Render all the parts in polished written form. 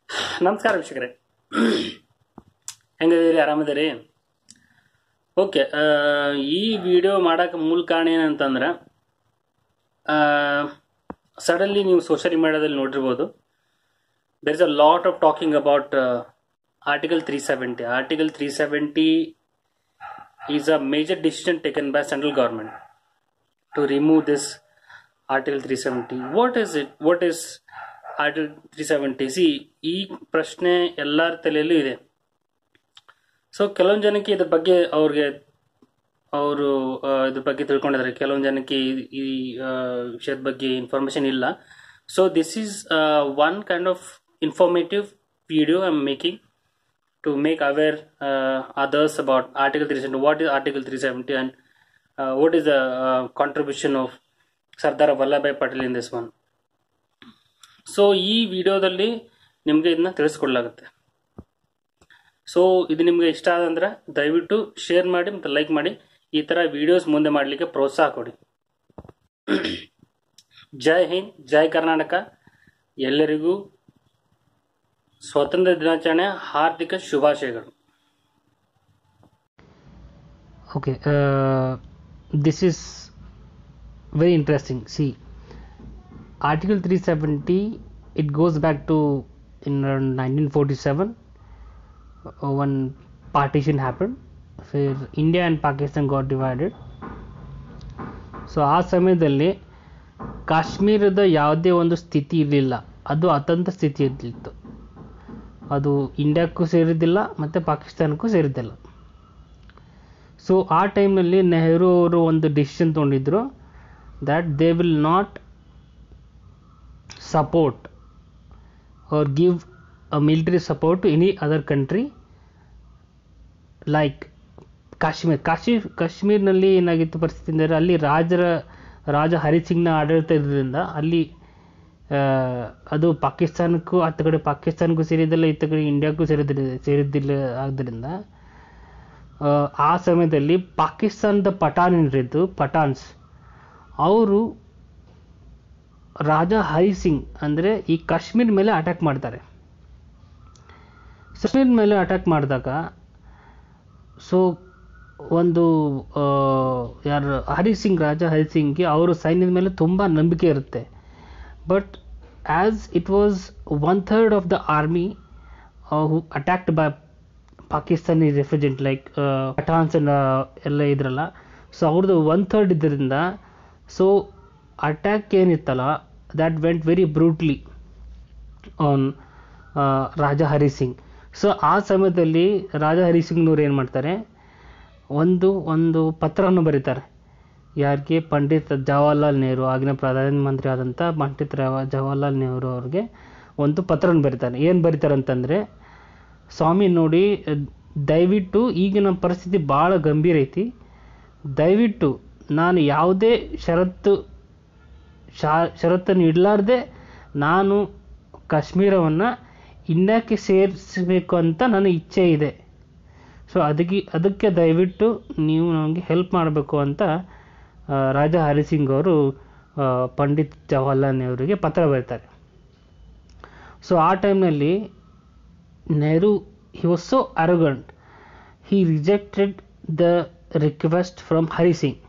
ನಮಸ್ಕಾರ ವೀಕ್ಷಕರೇ, ಹೆಂಗಿದ್ದೀರಿ? ಆರಾಮದಿರಿ? ಓಕೆ. ಈ ವಿಡಿಯೋ ಮಾಡೋಕ್ಕೆ ಮೂಲ ಕಾರಣ ಏನಂತಂದ್ರೆ, ಸಡನ್ಲಿ ನೀವು ಸೋಷಿಯಲ್ ಮೀಡಿಯಾದಲ್ಲಿ ನೋಡಿರ್ಬೋದು, there is a lot of talking about article 370. Article 370 is a major decision taken by central government to remove this article 370. What is article 370? ಈ ಪ್ರಶ್ನೆ ಎಲ್ಲರ ತಲೆಯಲ್ಲೂ ಇದೆ. ಸೊ ಕೆಲವೊಂದು ಜನಕ್ಕೆ ಇದ್ರ ಬಗ್ಗೆ ಇದ್ರ ಬಗ್ಗೆ ತಿಳ್ಕೊಂಡಿದ್ದಾರೆ, ಕೆಲವೊಂದು ಜನಕ್ಕೆ ಈ ವಿಷಯದ ಬಗ್ಗೆ ಇನ್ಫಾರ್ಮೇಶನ್ ಇಲ್ಲ. So this is one kind of informative video I am making to make aware others about Article 370. What is Article 370 and what is the contribution of Sardar Vallabhbhai Patel in this one? So ಈ ವಿಡಿಯೋದಲ್ಲಿ ನಿಮಗೆ ಇದನ್ನ ತಿಳಿಸ್ಕೊಡ್ಲಾಗುತ್ತೆ. So ಇದು ನಿಮಗೆ ಇಷ್ಟ ಆದಂದ್ರೆ ದಯವಿಟ್ಟು share ಮಾಡಿ ಮತ್ತು ಲೈಕ್ ಮಾಡಿ. ಈ ಥರ ವಿಡಿಯೋಸ್ ಮುಂದೆ ಮಾಡಲಿಕ್ಕೆ ಪ್ರೋತ್ಸಾಹ ಕೊಡಿ. ಜೈ ಹಿಂದ್, ಜೈ ಕರ್ನಾಟಕ. ಎಲ್ಲರಿಗೂ ಸ್ವಾತಂತ್ರ್ಯ ದಿನಾಚರಣೆ ಹಾರ್ದಿಕ ಶುಭಾಶಯಗಳು. Okay, this is very interesting. See, Article 370, it goes back to in around 1947 when partition happened, where India and Pakistan got divided. So ಆ ಸಮಯದಲ್ಲಿ ಕಾಶ್ಮೀರದ ಯಾವುದೇ ಒಂದು ಸ್ಥಿತಿ ಇರಲಿಲ್ಲ, ಅದು ಅತಂತ್ರ ಸ್ಥಿತಿಯಲ್ಲಿತ್ತು. ಅದು ಇಂಡಿಯಾಕ್ಕೂ ಸೇರಿದ್ದಿಲ್ಲ ಮತ್ತು ಪಾಕಿಸ್ತಾನಕ್ಕೂ ಸೇರಿದ್ದಿಲ್ಲ. ಸೊ ಆ ಟೈಮ್ನಲ್ಲಿ ನೆಹರು ಅವರು ಒಂದು ಡಿಸಿಷನ್ ತೊಗೊಂಡಿದ್ರು, that they will not support or give a military support to any other country like ಕಾಶ್ಮೀರ್ನಲ್ಲಿ ಏನಾಗಿತ್ತು ಪರಿಸ್ಥಿತಿ ಅಂದರೆ, ಅಲ್ಲಿ ರಾಜ ಹರಿಸಿಂಗ್ನ ಆಡಳಿತ ಇರೋದ್ರಿಂದ ಅಲ್ಲಿ ಅದು ಪಾಕಿಸ್ತಾನಕ್ಕೂ ಆತ ಕಡೆ ಪಾಕಿಸ್ತಾನಕ್ಕೂ ಸೇರಿದ್ದಿಲ್ಲ, ಇತ್ತ ಕಡೆ ಇಂಡಿಯಾಕ್ಕೂ ಸೇರಿದ್ದಿಲ್ಲ. ಆದ್ದರಿಂದ ಆ ಸಮಯದಲ್ಲಿ ಪಾಕಿಸ್ತಾನದ ಪಠಾನ್ಸ್ ಅವರು ರಾಜ ಹರಿಸಿಂಗ್ ಅಂದರೆ ಈ ಕಾಶ್ಮೀರ್ ಮೇಲೆ ಅಟ್ಯಾಕ್ ಮಾಡ್ತಾರೆ. ಕಾಶ್ಮೀರ್ ಮೇಲೆ ಅಟ್ಯಾಕ್ ಮಾಡಿದಾಗ ಸೊ ಒಂದು ರಾಜ ಹರಿಸಿಂಗ್ಗೆ ಅವರು ಸೈನ್ಯದ ಮೇಲೆ ತುಂಬ ನಂಬಿಕೆ ಇರುತ್ತೆ. But as it was 1/3 of the army who attacked by Pakistani refugees like Pathans and ಎಲ್ಲ ಇದ್ರಲ್ಲ, ಸೊ ಅವ್ರದ್ದು 1/3 ಇದರಿಂದ ಸೊ ಅಟ್ಯಾಕ್ ಏನಿತ್ತಲ್ಲ that went very brutally on Raja Hari Singh. So ಆ ಸಮಯದಲ್ಲಿ ರಾಜ ಹರಿಸಿಂಗ್ನವ್ರು ಏನು ಮಾಡ್ತಾರೆ, ಒಂದು ಪತ್ರವನ್ನು ಬರೀತಾರೆ. ಯಾರಿಗೆ? ಪಂಡಿತ್ ಜವಾಹರ್ಲಾಲ್ ನೆಹರು, ಆಗಿನ ಪ್ರಧಾನಮಂತ್ರಿ ಆದಂಥ ಪಂಡಿತ್ ಜವಾಹರ್ಲಾಲ್ ನೆಹರು ಅವ್ರಿಗೆ ಒಂದು ಪತ್ರವನ್ನು ಬರೀತಾರೆ. ಏನು ಬರೀತಾರೆ ಅಂತಂದರೆ, ಸ್ವಾಮಿ ನೋಡಿ, ದಯವಿಟ್ಟು ಈಗಿನ ಪರಿಸ್ಥಿತಿ ಭಾಳ ಗಂಭೀರ ಐತಿ, ದಯವಿಟ್ಟು ನಾನು ಯಾವುದೇ ಷರತ್ತನ್ನು ಇಡಲಾರ್ದೆ ನಾನು ಕಾಶ್ಮೀರವನ್ನು ಇಂಡಿಯಾಕ್ಕೆ ಸೇರಿಸಬೇಕು ಅಂತ ನನ್ನ ಇಚ್ಛೆ ಇದೆ. ಸೊ ಅದಕ್ಕೆ ದಯವಿಟ್ಟು ನೀವು ನನಗೆ ಹೆಲ್ಪ್ ಮಾಡಬೇಕು ಅಂತ ರಾಜ ಹರಿಸಿಂಗ್ ಅವರು ಪಂಡಿತ್ ಜವಾಹರ್ಲಾಲ್ ನೆಹರುಗೆ ಪತ್ರ ಬರೀತಾರೆ. ಸೊ ಆ ಟೈಮ್ನಲ್ಲಿ Nehru he was so arrogant, he rejected the request from Hari Singh.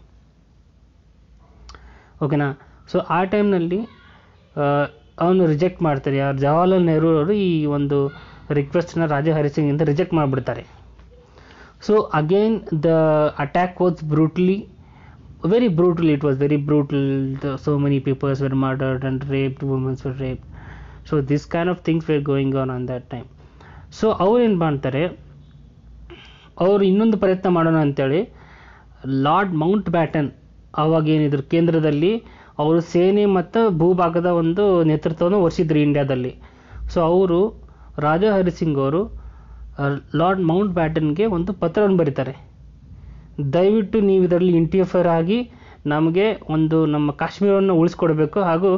ಓಕೆನಾ? ಸೊ ಆ ಟೈಮ್ನಲ್ಲಿ ಅವನು ರಿಜೆಕ್ಟ್ ಮಾಡ್ತಾರೆ. ಯಾರು? ಜವಾಹರ್ಲಾಲ್ ನೆಹರು ಅವರು ಈ ಒಂದು ರಿಕ್ವೆಸ್ಟ್ನ ರಾಜ ಹರಿಸಿಂಗಿಂದ ರಿಜೆಕ್ಟ್ ಮಾಡಿಬಿಡ್ತಾರೆ. So again the attack was very brutally, it was very brutal. So many people were murdered and raped, women were raped. So this kind of things were going on that time. So ಅವ್ರು ಏನು ಮಾಡ್ತಾರೆ, ಅವರು ಇನ್ನೊಂದು ಪ್ರಯತ್ನ ಮಾಡೋಣ ಅಂತೇಳಿ lord Mount baton ಅವಾಗ ಏನಿದ್ರು ಕೇಂದ್ರದಲ್ಲಿ, ಅವರು ಸೇನೆ ಮತ್ತು ಭೂಭಾಗದ ಒಂದು ನೇತೃತ್ವವನ್ನು ವಹಿಸಿದ್ರು ಇಂಡಿಯಾದಲ್ಲಿ. ಸೊ ಅವರು ರಾಜ ಹರಿಸಿಂಗ್ ಅವರು ಲಾರ್ಡ್ ಮೌಂಟ್ ಬ್ಯಾಟನ್ಗೆ ಒಂದು ಪತ್ರವನ್ನು ಬರೀತಾರೆ, ದಯವಿಟ್ಟು ನೀವು ಇದರಲ್ಲಿ ಇಂಟರ್ಫಿಯರ್ ಆಗಿ ನಮಗೆ ನಮ್ಮ ಕಾಶ್ಮೀರವನ್ನು ಉಳಿಸ್ಕೊಡ್ಬೇಕು, ಹಾಗೂ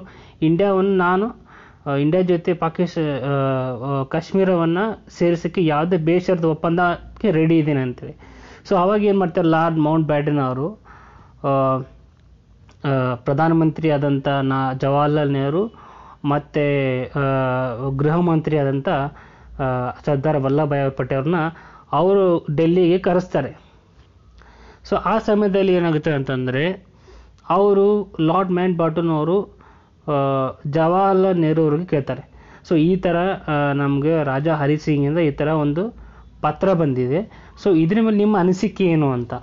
ಇಂಡಿಯಾ ಜೊತೆ ಕಾಶ್ಮೀರವನ್ನು ಸೇರಿಸೋಕ್ಕೆ ಯಾವುದೇ ಬೇಷರತ್ ಒಪ್ಪಂದಕ್ಕೆ ರೆಡಿ ಇದ್ದೀನಿ ಅಂತೇಳಿ. ಸೊ ಅವಾಗ ಏನು ಮಾಡ್ತಾರೆ, ಲಾರ್ಡ್ ಮೌಂಟ್ ಬ್ಯಾಟನ್ ಅವರು ಪ್ರಧಾನಮಂತ್ರಿ ಆದಂಥ ಜವಾಹರ್ಲಾಲ್ ನೆಹರು ಮತ್ತು ಗೃಹ ಮಂತ್ರಿ ಆದಂಥ ಸರ್ದಾರ್ ವಲ್ಲಭಭಾಯ್ ಪಟೇಲ್ರನ್ನ ಅವರು ಡೆಲ್ಲಿಗೆ ಕರೆಸ್ತಾರೆ. ಸೊ ಆ ಸಮಯದಲ್ಲಿ ಏನಾಗುತ್ತೆ ಅಂತಂದರೆ ಅವರು ಲಾರ್ಡ್ ಮೌಂಟ್ ಬ್ಯಾಟನ್ ಅವರು ಜವಾಹರ್ಲಾಲ್ ನೆಹರು ಅವ್ರಿಗೆ ಕೇಳ್ತಾರೆ, ಸೊ ಈ ಥರ ನಮಗೆ ರಾಜಾ ಹರಿ ಸಿಂಗಿಂದ ಈ ಥರ ಒಂದು ಪತ್ರ ಬಂದಿದೆ, ಸೊ ಇದ್ರ ಮೇಲೆ ನಿಮ್ಮ ಅನಿಸಿಕೆ ಏನು ಅಂತ.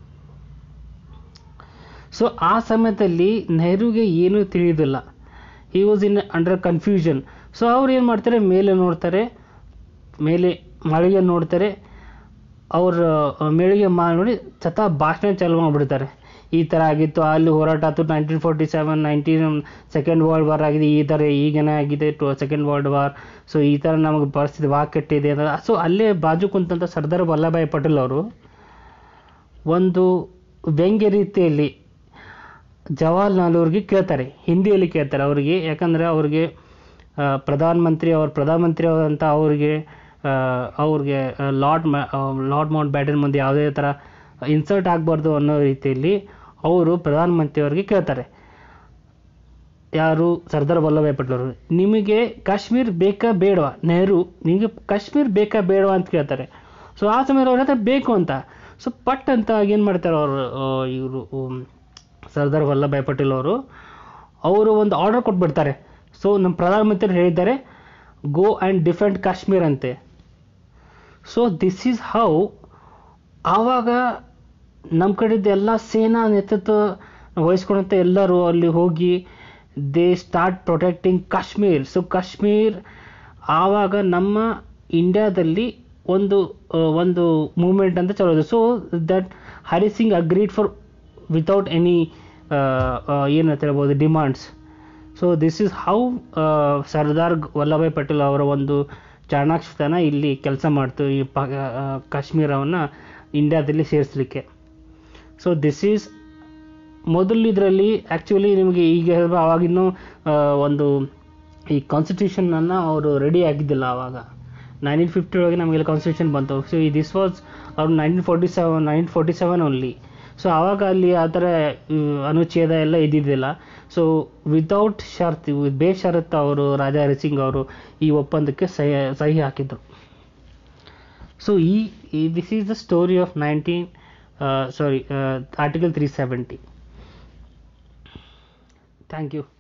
ಸೊ ಆ ಸಮಯದಲ್ಲಿ ನೆಹರುಗೆ ಏನೂ ತಿಳಿಯೋದಿಲ್ಲ, he was in under confusion. So ಅವ್ರು ಏನು ಮಾಡ್ತಾರೆ, ಮೇಲೆ ನೋಡ್ತಾರೆ, ಮೇಲೆ ಮಾಳಿಗೆ ನೋಡ್ತಾರೆ, ಅವ್ರ ಮೇಳಿಗೆ ನೋಡಿ ಭಾಷಣ ಚಾಲು ಮಾಡಿಬಿಡ್ತಾರೆ. ಈ ಥರ ಆಗಿತ್ತು, ಅಲ್ಲಿ ಹೋರಾಟ ಆಯಿತು, 1947 ಸೆಕೆಂಡ್ ವರ್ಲ್ಡ್ ವಾರ್ ಆಗಿದೆ, ಈ ಥರ ಈಗೇನೇ ಆಗಿದೆ ಸೆಕೆಂಡ್ ವರ್ಲ್ಡ್ ವಾರ್, ಸೊ ಈ ಥರ ನಮಗೆ ಪರಿಸ್ಥಿತಿ ಕೆಟ್ಟಿದೆ ಅಂತ. ಸೊ ಅಲ್ಲೇ ಬಾಜು ಕುಂತಂಥ ಸರ್ದಾರ್ ವಲ್ಲಭಭಾಯ್ ಪಟೇಲ್ ಅವರು ಒಂದು ವ್ಯಂಗ್ಯ ರೀತಿಯಲ್ಲಿ ಜವಾಹರ್ಲಾಲ್ ಅವ್ರಿಗೆ ಕೇಳ್ತಾರೆ, ಹಿಂದಿಯಲ್ಲಿ ಕೇಳ್ತಾರೆ ಅವ್ರಿಗೆ. ಯಾಕಂದರೆ ಅವ್ರಿಗೆ ಪ್ರಧಾನಮಂತ್ರಿ ಆದಂಥ ಅವ್ರಿಗೆ ಲಾರ್ಡ್ ಮೌಂಟ್ ಬ್ಯಾಟನ್ ಮುಂದೆ ಯಾವುದೇ ಥರ ಇನ್ಸಲ್ಟ್ ಆಗಬಾರ್ದು ಅನ್ನೋ ರೀತಿಯಲ್ಲಿ ಅವರು ಪ್ರಧಾನಮಂತ್ರಿಯವ್ರಿಗೆ ಕೇಳ್ತಾರೆ, ಯಾರು ಸರ್ದಾರ್ ವಲ್ಲಭಭಾಯ್ ಪಟೇಲ್ ಅವರು, ನಿಮಗೆ ಕಾಶ್ಮೀರ್ ಬೇಕಾ ಬೇಡವಾ, ನೆಹರು ನಿಮಗೆ ಕಾಶ್ಮೀರ್ ಬೇಕಾ ಬೇಡವಾ ಅಂತ ಕೇಳ್ತಾರೆ. ಸೊ ಆ ಸಮಯದಲ್ಲಿ ಅವ್ರ ಹತ್ರ ಬೇಕು ಅಂತ, ಸೊ ಪಟ್ ಅಂತ ಏನು ಮಾಡ್ತಾರೆ ಇವರು ಸರ್ದಾರ್ ವಲ್ಲಭಭಾಯ್ ಪಟೇಲ್ ಅವರು ಒಂದು ಆರ್ಡರ್ ಕೊಟ್ಬಿಡ್ತಾರೆ. ಸೊ ನಮ್ಮ ಪ್ರಧಾನಮಂತ್ರಿ ಹೇಳಿದ್ದಾರೆ, ಗೋ ಆ್ಯಂಡ್ ಡಿಫೆಂಡ್ ಕಾಶ್ಮೀರ್ ಅಂತೆ. ಸೊ ದಿಸ್ ಈಸ್ ಹೌ ಆವಾಗ ನಮ್ಮ ಕಡೆದು ಎಲ್ಲ ಸೇನಾ ನೇತೃತ್ವ ವಹಿಸ್ಕೊಂಡಂಥ ಎಲ್ಲರೂ ಅಲ್ಲಿ ಹೋಗಿ they start protecting Kashmir. So Kashmir ಆವಾಗ ನಮ್ಮ ಇಂಡಿಯಾದಲ್ಲಿ ಒಂದು ಮೂಮೆಂಟ್ ಅಂತ ಚಲೋದು. So that Hari Singh agreed for without any ಏನಂತ ಹೇಳ್ಬೋದು demands. So this is how Sardar Vallabhbhai Patel ಅವರ ಒಂದು ಚಾಣಾಕ್ಷತನ ಇಲ್ಲಿ ಕೆಲಸ ಮಾಡ್ತು, ಈ ಕಾಶ್ಮೀರವನ್ನು ಇಂಡಿಯಾದಲ್ಲಿ ಸೇರಿಸಲಿಕ್ಕೆ. ಸೊ ದಿಸ್ ಈಸ್ ಮೊದಲು ಇದರಲ್ಲಿ ಆ್ಯಕ್ಚುಲಿ ನಿಮಗೆ ಈಗ ಆವಾಗಿನ್ನೂ ಒಂದು ಈ ಕಾನ್ಸ್ಟಿಟ್ಯೂಷನನ್ನು ಅವರು ರೆಡಿ ಆಗಿದ್ದಿಲ್ಲ. ಆವಾಗ 1950 ಒಳಗೆ ನಮಗೆಲ್ಲ ಕಾನ್ಸ್ಟಿಟ್ಯೂಷನ್ ಬಂತು. ಸೊ ದಿಸ್ ವಾಸ್ ಅವ್ರು 1947 ಓನ್ಲಿ. ಸೊ ಆವಾಗ ಅಲ್ಲಿ ಆ ಥರ ಅನುಚ್ಛೇದ ಎಲ್ಲ ಇದ್ದಿದ್ದಿಲ್ಲ. ಸೊ ವಿತೌಟ್ ಬೇಷರತ್ತು ಅವರು ರಾಜಾ ಹರಿ ಸಿಂಗ್ ಅವರು ಈ ಒಪ್ಪಂದಕ್ಕೆ ಸಹಿ ಹಾಕಿದ್ರು. So this is the story of article 370. Thank you.